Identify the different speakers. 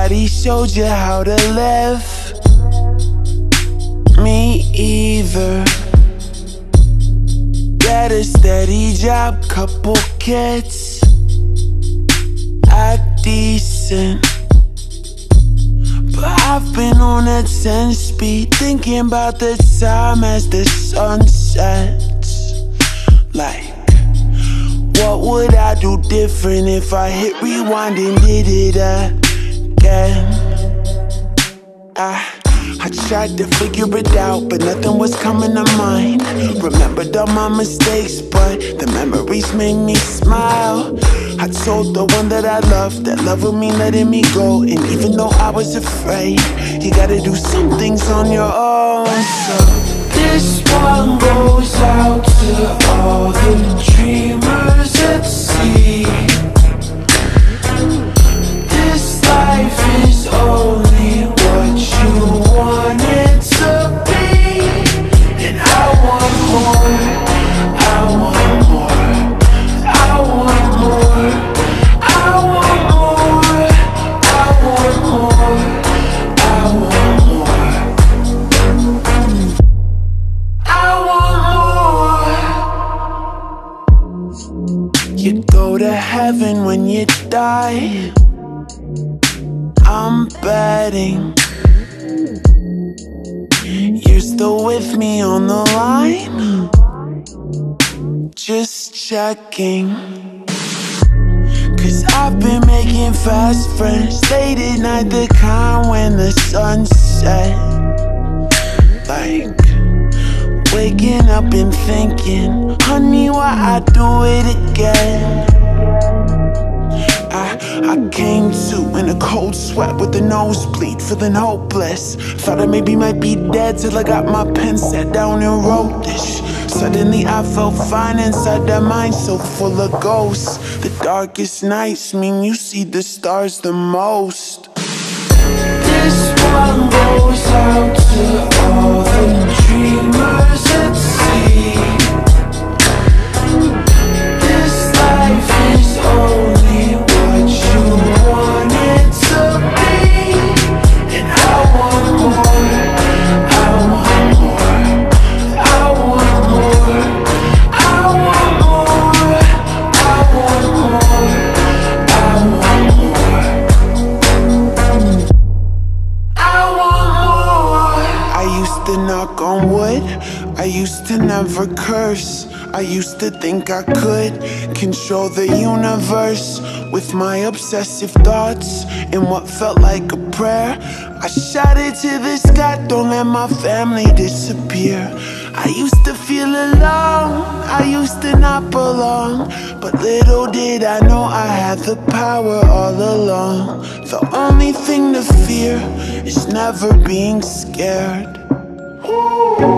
Speaker 1: Nobody showed you how to live. Me either. Get a steady job, couple kids, act decent. But I've been on a 10 speed, thinking about the time as the sun sets. Like, what would I do different if I hit rewind and did it again? I tried to figure it out, but nothing was coming to mind. Remembered all my mistakes, but the memories made me smile. I told the one that I loved that love would mean letting me go. And even though I was afraid, you gotta do some things on your own. So this one goes out to all the dreamers at sea. This life is only what you want it to be. And I want more, I want more, I want more, I want more, I want more, I want more, I want more. You go to heaven when you die, I'm betting you're still with me on the line. Just checking, 'cause I've been making fast friends late at night, the kind when the sun set. Like, waking up and thinking, honey, why I do it again? I came to in a cold sweat with a nosebleed, feeling hopeless. Thought I maybe might be dead till I got my pen, sat down and wrote this. Suddenly I felt fine inside that mind so full of ghosts. The darkest nights mean you see the stars the most. This one goes out to all the dreamers at sea. This life is only what you want it to be. And I want more, I want more, I want more, I want more, I want more, I want more, I want more. I used to knock on wood, I used to never curse. I used to think I could control the universe with my obsessive thoughts and what felt like a prayer. I shouted to the sky, don't let my family disappear. I used to feel alone, I used to not belong. But little did I know I had the power all along. The only thing to fear is never being scared. Ooh.